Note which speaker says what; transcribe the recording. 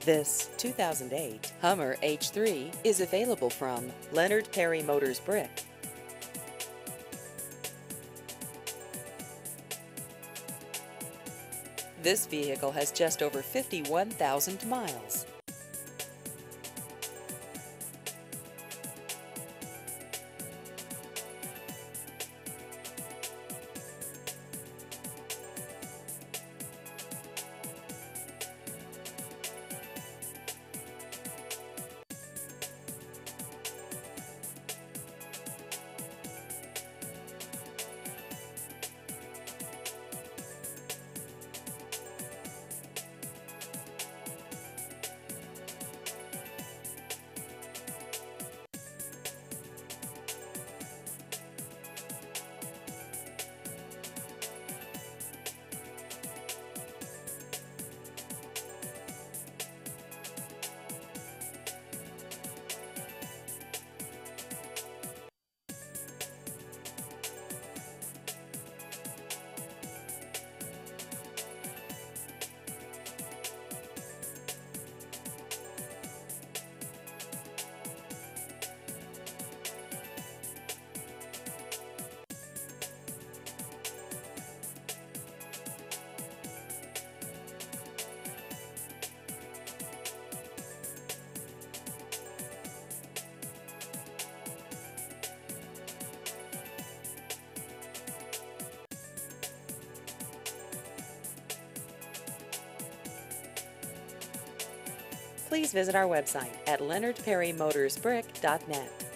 Speaker 1: This 2008 Hummer H3 is available from Leonard Perry Motors Brick. This vehicle has just over 51,000 miles. Please visit our website at leonardperrymotorsbrick.net.